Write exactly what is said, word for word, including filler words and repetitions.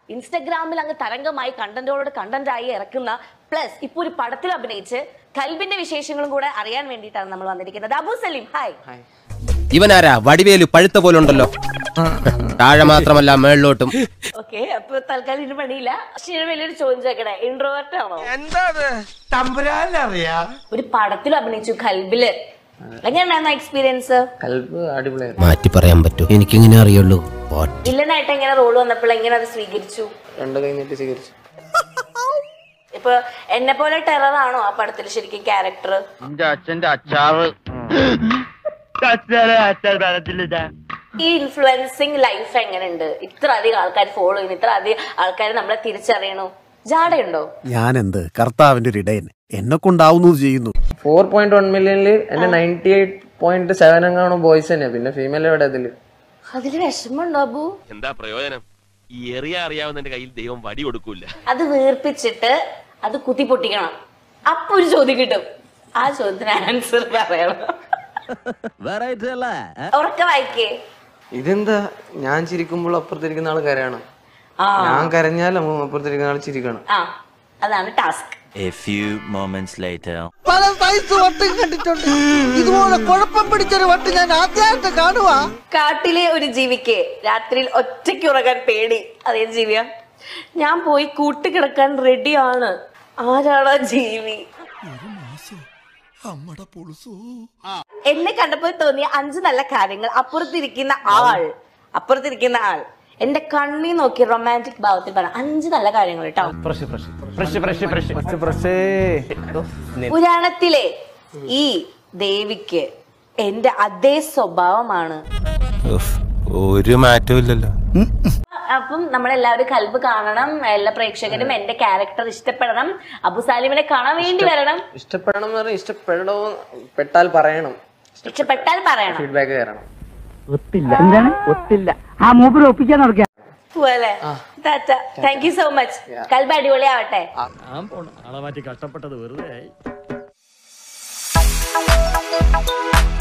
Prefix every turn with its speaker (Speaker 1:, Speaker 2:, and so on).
Speaker 1: ഇൻസ്റ്റഗ്രാമിൽ അങ്ങ് തരംഗമായി കണ്ടന്റോട് കണ്ടന്റായി ഇറക്കുന്ന പ്ലസ് ഇപ്പൊ ഒരു പടത്തിൽ അഭിനയിച്ച് കൽബിന്റെ വിശേഷങ്ങളും കൂടെ അറിയാൻ വേണ്ടിയിട്ടാണ് നമ്മൾ വന്നിരിക്കുന്നത്. അബു സലീം, ഹായ്.
Speaker 2: ഇവനാരാ? വടിവേലു പഴുത്ത പോലെ ഉണ്ടല്ലോ. താഴെ മാത്രമല്ല മേളിലോട്ടും.
Speaker 1: ഓക്കെ, അപ്പൊ തൽക്കാലം ഇതിന് പണിയില്ല. പക്ഷെ വലിയൊരു ചോദ്യം ചോദിക്കണേ, ഇൻട്രോവേർട്ട് ആണോ? ഒരു പടത്തിൽ അഭിനയിച്ചു കൽബില്, എങ്ങനെയായിരുന്നു എക്സ്പീരിയൻസ്?
Speaker 2: മാറ്റി പറയാൻ പറ്റും, എനിക്കിങ്ങനെ അറിയുള്ളൂ.
Speaker 1: വില്ലനായിട്ട് എങ്ങനെ റോൾ വന്നപ്പോൾ എങ്ങനെ അത് സ്വീകരിച്ചു?
Speaker 3: രണ്ടു കഴിഞ്ഞിട്ട് സ്വീകരിച്ചു.
Speaker 1: ഇപ്പൊ എന്നെ പോലെ ടെറർ ആണോ ആ പടത്തിൽ ശരിക്കും ക്യാരക്ടർ?
Speaker 4: അച്ഛന്റെ അച്ചാറ്
Speaker 1: ഈ ഇൻഫ്ലുവൻസിങ് ലൈഫ് എങ്ങനെയുണ്ട്? ഇത്ര അധികം ആൾക്കാർ ഫോളോ ചെയ്യുന്നു, ഇത്ര അധികം ആൾക്കാർ നമ്മളെ തിരിച്ചറിയണു. ജാടയുണ്ടോ?
Speaker 5: ഞാൻ എന്ത് കർത്താവിന്റെ ഒരു ഇടയൻ, എന്നെ കൊണ്ടാവുന്നു ചെയ്യുന്നു.
Speaker 3: ഫോർ പോയിന്റ് വൺ മില്യണില് എന്റെ നയൻറ്റി എയ്റ്റ് പോയിന്റ് സെവൻ എങ്ങാണോ ബോയ്സ് തന്നെയാ, പിന്നെ ഫീമെയിൽ എവിടെ അതില്?
Speaker 1: അതില് വിഷമമുണ്ടോ അബു?
Speaker 6: എന്താ പ്രയോജനം? ഈ എറിയ അറിയാവുന്നതിന്റെ കയ്യിൽ ദൈവം വടി കൊടുക്കൂല.
Speaker 1: അത് വീർപ്പിച്ചിട്ട് അത് കുത്തി പൊട്ടിക്കണം, അപ്പൊ ഒരു ചോദ്യം കിട്ടും. ആ ചോദ്യത്തിന് ആൻസർ പറയണം. ഉറക്ക വായിക്കേ.
Speaker 3: ഇതെന്താ, ഞാൻ ചിരിക്കുമ്പോൾ അപ്പുറത്തിരിക്കുന്ന ആൾ കരയാണ്, ഞാൻ കരഞ്ഞാലും അപ്പുറത്തിരിക്കുന്ന ആൾ ചിരിക്കണം.
Speaker 1: ആ, അതാണ് task.
Speaker 7: A few moments later.
Speaker 8: പല സൈസ് വട്ടും കണ്ടിട്ടുണ്ട്, ഇതുപോലെ കുഴപ്പം പിടിച്ചൊരു വട്ട് ഞാൻ ആദ്യമായിട്ട് കാണുക.
Speaker 1: കാട്ടിലെ ഒരു ജീവിക്ക് രാത്രിയിൽ ഒറ്റയ്ക്ക് ഉറങ്ങാൻ പേടി. അതേ ജീവിയാ? ഞാൻ പോയി കൂട്ടുകിടക്കാൻ റെഡിയാണ്. ആരാണ് ആ ജീവി? എന്നെ കണ്ടപ്പോൾ തോന്നിയ അഞ്ച് നല്ല കാര്യങ്ങൾ. അപ്പുറത്തിരിക്കുന്ന ആൾ അപ്പുറത്തിരിക്കുന്ന ആൾ എന്റെ കണ്ണി നോക്കി റൊമാൻറ്റിക് ഭാവത്തിൽ പറഞ്ഞ അഞ്ച് നല്ല കാര്യങ്ങൾ കേട്ടോ. പുരാണത്തിലെ ഈ ദേവിക്ക് എന്റെ അതേ സ്വഭാവമാണ്.
Speaker 2: ഒരു മാറ്റവും ഇല്ലല്ലോ.
Speaker 1: അപ്പം നമ്മളെല്ലാവരും കൽബ് കാണണം. എല്ലാ പ്രേക്ഷകരും എന്റെ ക്യാരക്ടർ ഇഷ്ടപ്പെടണം. അബു സാലിമിനെ കാണാൻ വേണ്ടി വരണം.
Speaker 3: ഇഷ്ടപ്പെടണം എന്ന് പറഞ്ഞാൽ ഇഷ്ടപ്പെടണോ പെട്ടാൽ പറയണം,
Speaker 1: ഇഷ്ടപ്പെട്ടാൽ പറയണം,
Speaker 3: ഫീഡ്ബാക്ക് തരണം.
Speaker 8: ഒത്തില്ല, എന്താണ് ഒത്തില്ല? ആ മൂപ്പര് ഒപ്പിക്കാൻ നടക്കുക
Speaker 1: പോലെ. Thank you so much. കൽബ് അടിപൊളിയാവട്ടെ.
Speaker 5: കഷ്ടപ്പെട്ടത് വെറുതെ ആയി.